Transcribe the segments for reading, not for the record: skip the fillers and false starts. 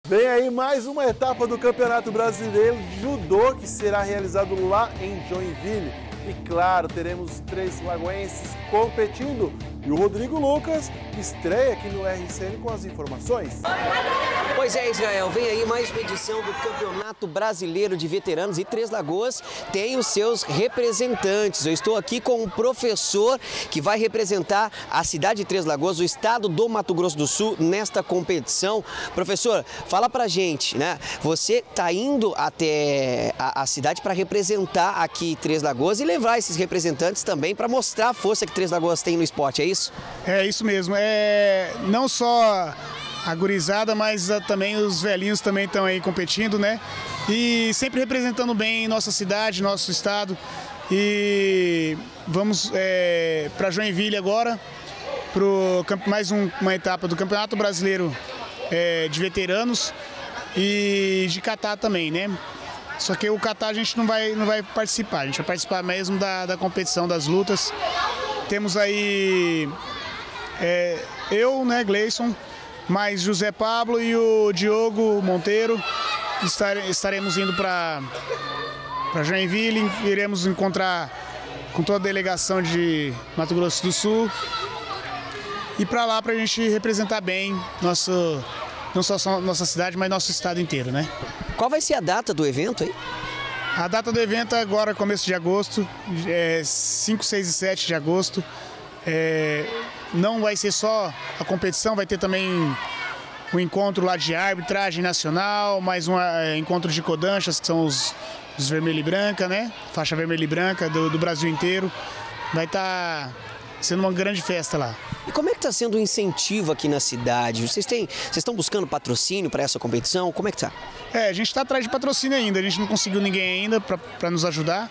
Vem aí mais uma etapa do Campeonato Brasileiro de Judô que será realizado lá em Joinville. E claro, teremos 3 lagoenses competindo. E o Rodrigo Lucas estreia aqui no RCN com as informações. Pois é, Israel, vem aí mais uma edição do Campeonato Brasileiro de Veteranos e Três Lagoas tem os seus representantes. Eu estou aqui com um professor que vai representar a cidade de Três Lagoas, o estado do Mato Grosso do Sul, nesta competição. Professor, fala pra gente, né? Você tá indo até a cidade para representar aqui Três Lagoas e levar esses representantes também para mostrar a força que Três Lagoas tem no esporte, é isso? É isso mesmo, não só a gurizada, mas também os velhinhos também estão aí competindo, né? E sempre representando bem nossa cidade, nosso estado. E vamos para Joinville agora, para mais uma etapa do Campeonato Brasileiro de Veteranos e de kata também, né? Só que o kata a gente não vai participar, a gente vai participar mesmo da competição, das lutas. Temos aí eu, né, Gleison, mais José Pablo e o Diogo Monteiro. Estaremos indo para Joinville, iremos encontrar com toda a delegação de Mato Grosso do Sul e para lá para a gente representar bem não só nossa cidade, mas nosso estado inteiro, né? Qual vai ser a data do evento aí? A data do evento é agora, começo de agosto, 5, 6 e 7 de agosto. Não vai ser só a competição, vai ter também um encontro lá de arbitragem nacional, mais um encontro de codanchas, que são os vermelho e branca, né? Faixa vermelha e branca do Brasil inteiro. Vai estar sendo uma grande festa lá. E como é que está sendo o incentivo aqui na cidade? Vocês estão buscando patrocínio para essa competição? Como é que está? A gente está atrás de patrocínio ainda, a gente não conseguiu ninguém ainda para nos ajudar.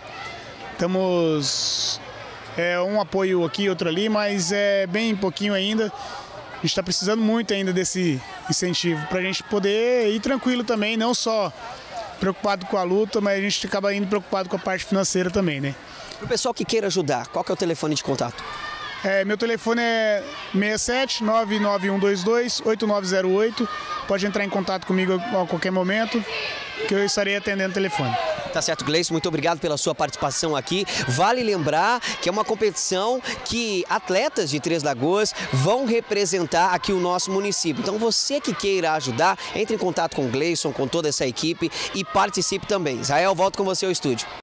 Estamos um apoio aqui, outro ali, mas é bem pouquinho ainda. A gente está precisando muito ainda desse incentivo para a gente poder ir tranquilo também, não só preocupado com a luta, mas a gente acaba indo preocupado com a parte financeira também, né? Para o pessoal que queira ajudar, qual que é o telefone de contato? Meu telefone é 67 99122 8908. Pode entrar em contato comigo a qualquer momento, que eu estarei atendendo o telefone. Tá certo, Gleison, muito obrigado pela sua participação aqui. Vale lembrar que é uma competição que atletas de Três Lagoas vão representar aqui o nosso município. Então você que queira ajudar, entre em contato com o Gleison, com toda essa equipe e participe também. Israel, volto com você ao estúdio.